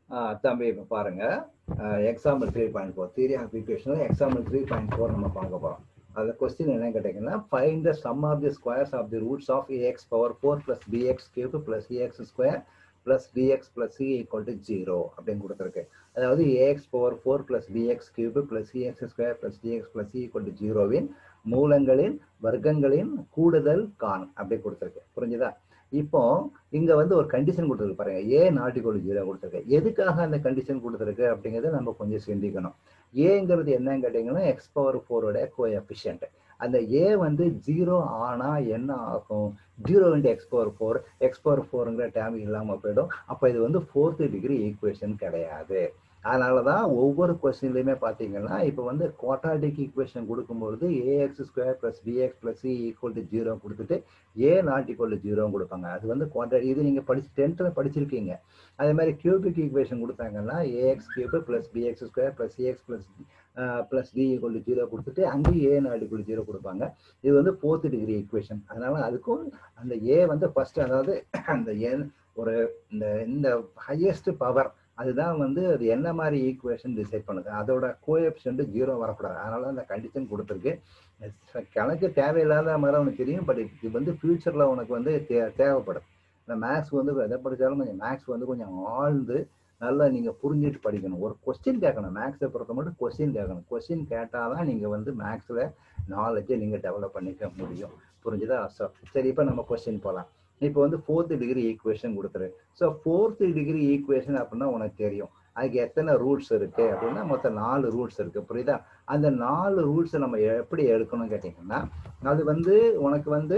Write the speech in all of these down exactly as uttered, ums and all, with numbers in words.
தம்பி இப்போ பாருங்க, example three point four theory of equation example three point four நம்ம பார்க்க போகிறோம். அந்த கொஸ்டின் என்ன கேட்டீங்கன்னா, find the sum of the squares of the roots of AX power four plus BX cube plus AX square plus BX plus C equal to zero அப்படின்னு கொடுத்துருக்கு. அதாவது AX power four plus BX cube plus CX square plus DX plus C equal to ஜீரோவின் மூலங்களின் வர்க்கங்களின் கூடுதல் கான் அப்படி கொடுத்துருக்கு. புரிஞ்சுதா? இப்போ இங்க வந்து ஒரு கண்டிஷன் கொடுத்துருக்கு பாருங்க, A not equal to zero கொடுத்துருக்கு. எதுக்காக அந்த கண்டிஷன் கொடுத்துருக்கு அப்படிங்கிறத நம்ம கொஞ்சம் சிந்திக்கணும். ஏங்கிறது என்னன்னு கேட்டீங்கன்னா, எக்ஸ் பவர் ஃபோரோட கோஎஃபிஷியன்ட். அந்த ஏ வந்து ஜீரோ ஆனா என்ன ஆகும்? Zero into X power four, X power ஃபோருங்கிற டேம் இல்லாம போயிடும். அப்போ இது வந்து ஃபோர்த் டிகிரி ஈக்குவேஷன் கிடையாது. அதனாலதான் ஒவ்வொரு கொஸ்டின்லயுமே பாத்தீங்கன்னா, இப்போ வந்து குவாட்ராட்டிக் ஈக்குவேஷன் கொடுக்கும்போது AX square plus BX plus C equal to zero கொடுத்துட்டு A not equal to zero கொடுப்பாங்க. அது வந்து குவாட்ரா இது நீங்க படிச்சு டென்த்ல படிச்சிருக்கீங்க. அதே மாதிரி கியூபிக் ஈக்குவேஷன் கொடுத்தாங்கன்னா AX cube plus BX square plus CX plus plus D equal to zero கொடுத்துட்டு அங்கேயும் ஏ நாட் ஈக்குவல் ஜீரோ கொடுப்பாங்க. இது வந்து ஃபோர்த் டிகிரி ஈக்குவேஷன். அதனால அதுக்கும் அந்த ஏ வந்து ஃபர்ஸ்ட், அதாவது அந்த என் ஒரு இந்த இந்த ஹையஸ்ட் பவர் அதுதான் வந்து அது என்ன மாதிரி ஈக்குவேஷன் டிசைட் பண்ணுது. அதோட கோஎஃபிஷியன்ட் ஜீரோ வரக்கூடாது. அதனால அந்த கண்டிஷன் கொடுத்துருக்கு. கணக்கு தேவையில்லாத மாதிரி உனக்கு தெரியும், பட் இது வந்து ஃபியூச்சர்ல உனக்கு வந்து தே தேவைப்படும். இந்த மேக்ஸ் வந்து எதை படித்தாலும் கொஞ்சம் மேக்ஸ் வந்து கொஞ்சம் ஆழ்ந்து நல்லா நீங்க புரிஞ்சுட்டு படிக்கணும். ஒரு கொஸ்டின் கேட்கணும். மேக்ஸை பொறுத்த மட்டும் கொஸ்டின் கேட்கணும். கொஸ்டின் கேட்டாதான் நீங்க வந்து மேக்ஸ்ல நாலேஜை நீங்க டெவலப் பண்ணிக்க முடியும். புரிஞ்சுதா? சரி, இப்போ நம்ம கொஸ்டின் போகலாம். இப்போ வந்து ஃபோர்த் டிகிரி ஈக்குவேஷன் கொடுத்துரு. ஸோ ஃபோர்த் டிகிரி ஈக்குவேஷன் அப்படின்னா உனக்கு தெரியும் அதுக்கு எத்தனை ரூட்ஸ் இருக்கு அப்படின்னா மொத்தம் நாலு ரூட்ஸ் இருக்கு. புரியுதா? அந்த நாலு ரூட்ஸை நம்ம எப்படி எடுக்கணும்னு கேட்டீங்கன்னா, அது வந்து உனக்கு வந்து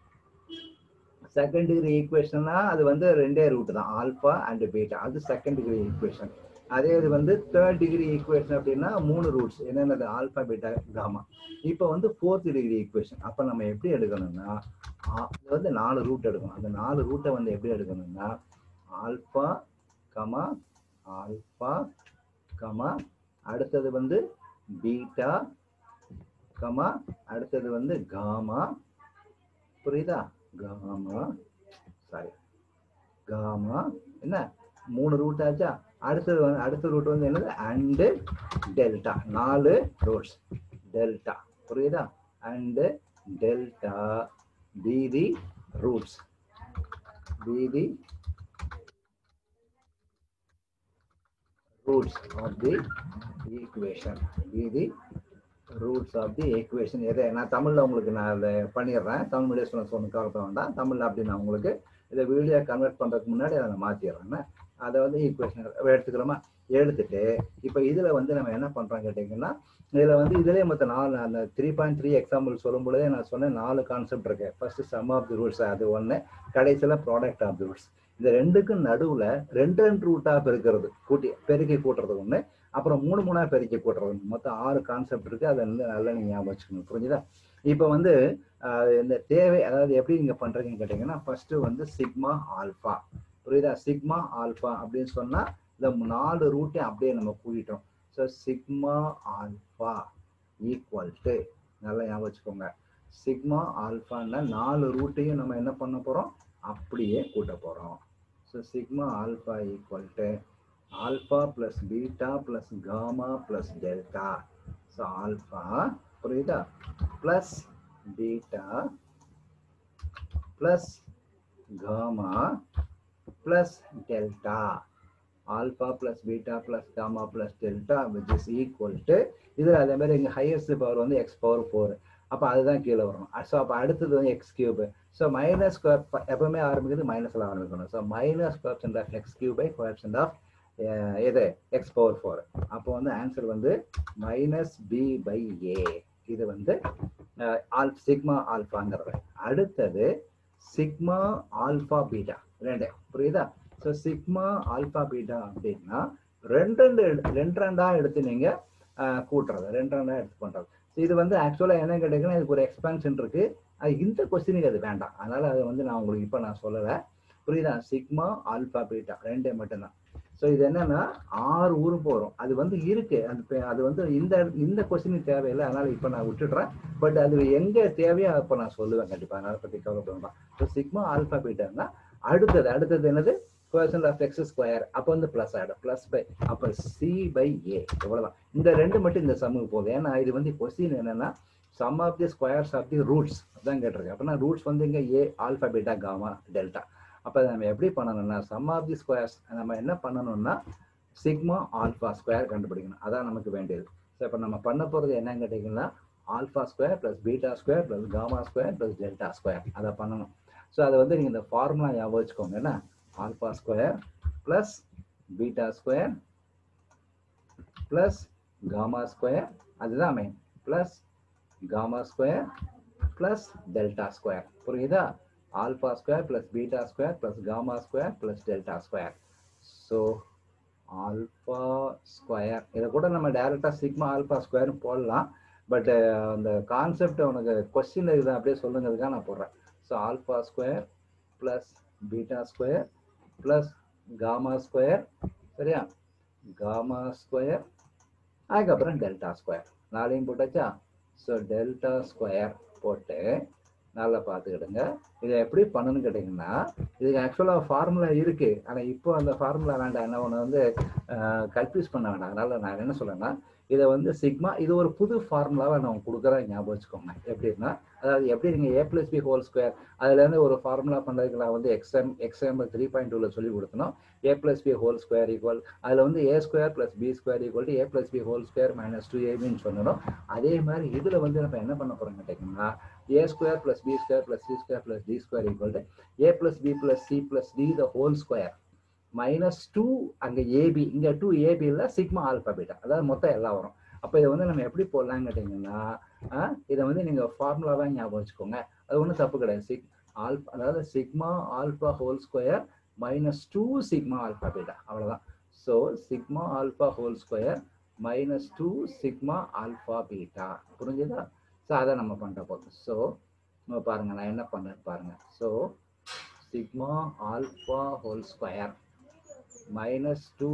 செகண்ட் டிகிரி ஈக்குவேஷன்னா அது வந்து ரெண்டே ரூட் தான், ஆல்பா அண்ட் பீட்டா. அது செகண்ட் டிகிரி ஈக்குவேஷன். அதே இது வந்து தேர்ட் டிகிரி ஈக்குவேஷன் அப்படின்னா மூணு ரூட்ஸ், என்னென்னது? Alpha beta gamma. இப்போ வந்து ஃபோர்த் டிகிரி ஈக்குவேஷன். அப்போ நம்ம எப்படி எடுக்கணும்னா, இது வந்து நாலு ரூட் எடுக்கணும். அந்த நாலு ரூட்டை வந்து எப்படி எடுக்கணும்னா, ஆல்பா கமா ஆல்பா கமா அடுத்தது வந்து பீட்டா கமா அடுத்தது வந்து காமா. புரியுதா? காமா சாரி காமா என்ன மூணு ரூட் ஆச்சா? அடுத்தது வந்து அடுத்த ரூட் வந்து என்னது? And delta. நாலு ரூட்ஸ் டெல்டா. புரியுதா? And delta be the roots be the roots of the equation be the roots of the equation. எதை நான் தமிழ்ல உங்களுக்கு நான் அதை பண்ணிடுறேன். தமிழ் மீடியம் ஸ்டூடெண்ட்ஸ் ஒன்று கவலைப்பட வேண்டாம். தமிழ்ல அப்படி நான் உங்களுக்கு இதை வீடியோ கன்வெர்ட் பண்றதுக்கு முன்னாடி அதை நான் மாத்திடுறேன். அதை வந்து ஈக்குவேஷன் எடுத்துக்கிறோமா? எடுத்துட்டு இப்போ இதுல வந்து நம்ம என்ன பண்றோம் கேட்டீங்கன்னா, இதுல வந்து இதுலயே மொத்தம் நாலு, அந்த த்ரீ பாயிண்ட் த்ரீ எக்ஸாம்பிள் சொல்லும் பொழுதே நான் சொன்னேன் நாலு கான்செப்ட் இருக்கு. First sum of the roots, அது ஒண்ணு. கடைசியில ப்ராடக்ட் ஆஃப் தி ரூட்ஸ். இந்த ரெண்டுக்கும் நடுவுல ரெண்டு ரெண்டு ரூட்டா பெருக்கிறது, கூட்டி பெருக்கி கூட்டுறது ஒண்ணு, அப்புறம் மூணு மூணா பெருக்கி கூட்டுறது. மொத்தம் ஆறு கான்செப்ட் இருக்கு. அதை வந்து நல்லா நீங்க ஞாபகம் வச்சுக்கணும். புரிஞ்சுதா? இப்போ வந்து இந்த தேவை, அதாவது எப்படி நீங்க பண்றீங்கன்னு கேட்டீங்கன்னா, ஃபர்ஸ்ட் வந்து சிக்மா ஆல்பா. புரியுதா? சிக்மா ஆல்பா அப்படின்னு சொன்னா இந்த நாலு ரூட்டையும் அப்படியே நம்ம கூட்டிட்டோம். So sigma alpha equal to, நல்லா ஞாபகம் வச்சுக்கோங்க, சிக்மா ஆல்பான்னா நாலு ரூட்டையும் நம்ம என்ன பண்ண போறோம்? அப்படியே கூட்ட போறோம். So sigma alpha equal to alpha plus beta plus gamma plus delta. So alpha, புரியுதா, plus beta plus gamma plus delta. Alpha plus beta plus gamma plus delta which is equal to, இதுல அதே மாதிரி இங்க highest power வந்து x power four. அப்ப அதுதான் கீழே வரும். ஸோ அப்ப அடுத்தது வந்து x cube. ஸோ மைனஸ் எப்பவுமே ஆரம்பிக்கிறது மைனஸ்ல ஆரம்பிக்கணும். So minus coefficient of x cube by coefficient of எது? x power four. அப்போ வந்து ஆன்சர் வந்து மைனஸ் b பை a. இது வந்து ஆல் சிக்மா ஆல்பாங்கிறது. அடுத்தது சிக்மா ஆல்பா பீட்டா ரெண்டு. புரியுதா? ஸோ சிக்மா ஆல்பா பீட்டா அப்படின்னா ரெண்டு ரெண்டு ரெண்டு ரெண்டா எடுத்து நீங்க கூட்டுறது, ரெண்டு ரெண்டா எடுத்து பண்றது. இது வந்து ஆக்சுவலா என்ன கேட்டீங்கன்னா, இதுக்கு ஒரு எக்ஸ்பான்ஷன் இருக்கு. அது இந்த கொஸ்டினுக்கு அது வேண்டாம். அதனால அதை வந்து நான் உங்களுக்கு இப்ப நான் சொல்லலை. புரியுதா? சிக்மா ஆல்பா பீட்டா ரெண்டே மட்டும்தான். ஸோ இது என்னன்னா ஆறு உறுப்பு வரும். அது வந்து இருக்கு, அது அது வந்து இந்த இந்த கொஸ்டினுக்கு தேவையில்லை. அதனால இப்ப நான் விட்டுடுறேன். பட் அது எங்க தேவையோ அப்ப நான் சொல்லுவேன் கண்டிப்பா. அதனால பத்தி கவலைப்படலாம். ஸோ சிக்மா ஆல்பா பீட்டான்னா அடுத்தது அடுத்தது என்னது? கோஎஃபிஷியன்ட் ஆஃப் எக்ஸ் ஸ்கொயர் அப்போ வந்து ப்ளஸ் ஆகிடும் ப்ளஸ் பை அப்போ சி பை ஏ இவ்வளோதான். இந்த ரெண்டு மட்டும் இந்த சம்முக்கு போகுது. ஏன்னா இது வந்து கொஸ்டின் என்னன்னா sum of the squares of the roots அதான் கேட்டிருக்கு. அப்படின்னா ரூட்ஸ் வந்து இங்கே A alpha beta gamma delta. அப்போ நம்ம எப்படி பண்ணணும்னா சம் ஆஃப் தி ஸ்கொயர்ஸ் நம்ம என்ன பண்ணணும்னா சிக்மா ஆல்ஃபா ஸ்கொயர் கண்டுபிடிக்கணும். அதான் நமக்கு வேண்டியது. ஸோ இப்போ நம்ம பண்ண போகிறது என்னன்னு கேட்டிங்கன்னா alpha square plus beta square plus gamma square plus delta square அதை பண்ணணும். ஸோ அதை வந்து நீங்கள் இந்த ஃபார்முலா ஞாபகம் வச்சுக்கோங்க. என்ன alpha square plus beta square plus gamma square அதுதான் main plus gamma square plus delta square. புரியுதா? Alpha square plus beta square plus gamma square plus delta square. So alpha square இதை கூட நம்ம டைரெக்டாக சிக்மா ஆல்ஃபா ஸ்கொயர்னு போடலாம். But அந்த concept உனக்கு கொஸ்டின் இருக்குது அப்படியே சொல்லுங்கிறதுக்காக நான் போடுறேன். So alpha square plus beta square plus gamma square சரியா காமா ஸ்கொயர் அதுக்கப்புறம் டெல்டா ஸ்கொயர் நாளையும் போட்டாச்சா. ஸோ டெல்டா ஸ்கொயர் போட்டு நல்லா பார்த்துக்கிடுங்க. இதை எப்படி பண்ணணும்னு கேட்டிங்கன்னா இதுக்கு ஆக்சுவலாக ஃபார்முலா இருக்குது. ஆனால் இப்போ அந்த ஃபார்முலா வேண்டாம். என்ன ஒன்று வந்து கன்ஃபியூஸ் பண்ண வேண்டாம். அதனால் நான் என்ன சொல்கிறேன்னா இதை வந்து சிக்மா இது ஒரு புது ஃபார்முலாவை நான் கொடுக்குறேன் ஞாபகம் வச்சுக்கோங்க. எப்படின்னா அதாவது எப்படி நீங்கள் A plus B whole square அதுலேருந்து ஒரு ஃபார்முலா பண்ணுறதுக்கு நான் வந்து எக்ஸ்எம் எக்ஸ்எம் த்ரீ பாயிண்ட் டூவில் சொல்லி கொடுக்கணும். A plus B whole square equal அதில் வந்து A square plus B square equal to A plus B whole square minus two ஏபின்னு சொல்லணும். அதே மாதிரி இதில் வந்து நம்ம என்ன பண்ண போகிறோம் கேட்டிங்கன்னா A square plus B square plus C square plus D square equal to A plus B plus C plus D the whole square minus two அங்கே ஏபி இங்கே டூ ஏபி இல்லை சிக்மா ஆல்ஃபா பீட்டா அதாவது மொத்தம் எல்லாம் வரும். அப்போ இதை வந்து நம்ம எப்படி போடலான்னு கேட்டிங்கன்னா இதை வந்து நீங்கள் ஃபார்முலாவாக ஞாபகம் வச்சுக்கோங்க. அது ஒன்றும் தப்பு கிடையாது. சிக் ஆல்ஃபா அதாவது sigma alpha whole square minus two sigma alpha beta அவ்வளோதான். So sigma alpha whole square minus two sigma alpha beta புரிஞ்சுதா? ஸோ அதை நம்ம பண்ணுற போதும். ஸோ நம்ம பாருங்கள் நான் என்ன பண்ணுறேன்னு பாருங்கள். So sigma alpha whole square minus two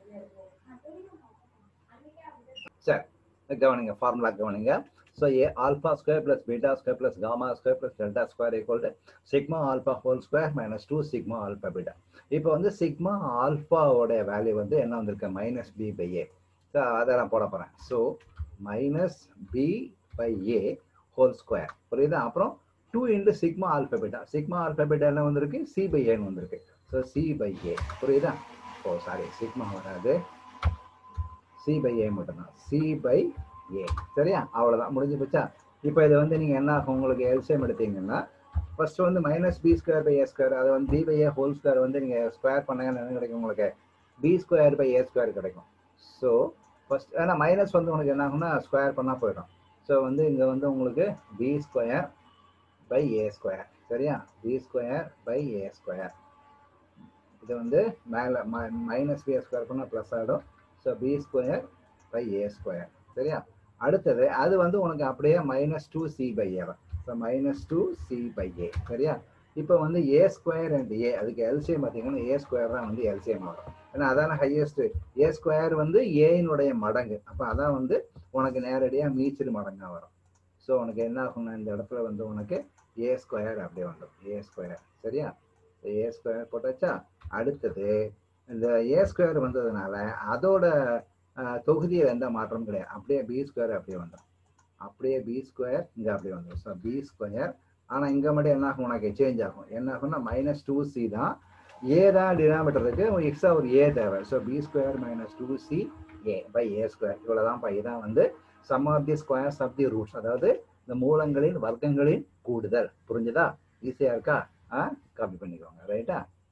சரி கவனிங்க ஃபார்முலா கவனிங்க. So A alpha square plus beta square plus gamma square plus delta square equal to sigma alpha whole square minus two sigma alpha beta. இப்போ வந்து sigma ஆல்ஃபாவோடைய value வந்து என்ன வந்திருக்கு minus B by A. So அதை நான் போட போகிறேன். So minus B by A whole square புரியுதா? அப்புறம் two into sigma alpha beta sigma alpha beta என்ன வந்திருக்கு சி பை ஏன்னு வந்திருக்கு. ஸோ சி பை ஏ புரியுதா? ஓ சாரி சிக்மா வராது சி பை ஏ மட்டும்தான் சி பை ஏ சரியா? அவ்வளோதான் முடிஞ்சு போச்சா? இப்போ இதை வந்து நீங்கள் என்ன ஆகும் உங்களுக்கு எல்சிஎம் எடுத்தீங்கன்னா ஃபர்ஸ்ட் வந்து minus B square by A square அதை வந்து B by A whole square வந்து நீங்கள் ஸ்கொயர் பண்ணாங்கன்னு என்ன கிடைக்கும் உங்களுக்கு B square by A square கிடைக்கும். ஸோ ஃபர்ஸ்ட் ஏன்னா மைனஸ் வந்து உங்களுக்கு என்ன ஆகும்னா ஸ்கொயர் பண்ணால் போயிடும். ஸோ வந்து இங்கே வந்து உங்களுக்கு B square by A square சரியா B square by A square இது வந்து மேலே மைனஸ் பி ஸ்கொயர் பண்ணால் ப்ளஸ் ஆகிடும். So B square by A square சரியா? அடுத்தது அது வந்து உனக்கு அப்படியே minus two C by A தான். So minus two C by A சரியா? இப்போ வந்து ஏ ஸ்கொயர் அண்ட் ஏ அதுக்கு எல்சிஎம் பார்த்தீங்கன்னா ஏ ஸ்கொயர் தான் வந்து எல்சிஎம் வரும். ஏன்னா அதான ஹையஸ்ட் ஏ ஸ்கொயர் வந்து ஏனுடைய மடங்கு. அப்போ அதான் வந்து உனக்கு நேரடியாக மீச்சல் மடங்காக வரும். ஸோ உனக்கு என்ன ஆகும்னா இந்த இடத்துல வந்து உனக்கு ஏ ஸ்கொயர் அப்படியே வந்துடும் ஏ ஸ்கொயர் சரியா? ஏ ஸ்கொயர் போட்டாச்சா? அடுத்தது இந்த ஏ ஸ்கொயர் வந்ததுனால அதோட தொகுதியில் எந்த மாற்றமும் கிடையாது. அப்படியே பி ஸ்கொயர் அப்படியே வந்துடும் அப்படியே பி ஸ்கொயர் இங்கே அப்படியே வந்துடும். ஸோ பி ஸ்கொயர் ஆனால் இங்கே மட்டும் என்ன ஆகும் உனக்கு சேஞ்ச் ஆகும். என்ன ஆகும்னா மைனஸ் டூ சி தான் ஏ தான் டினாமினேட்டருக்கு எக்ஸ்ட்ரா ஒரு ஏ தேவை. So B square minus two C A by A square இவ்வளோதான் பை தான் வந்து sum of the squares of the roots அதாவது இந்த மூலங்களின் வர்க்கங்களின் கூடுதல். புரிஞ்சுதா? ஈஸியாக இருக்கா? ஆ காப்பி பண்ணிக்கோங்க ரைட்டா?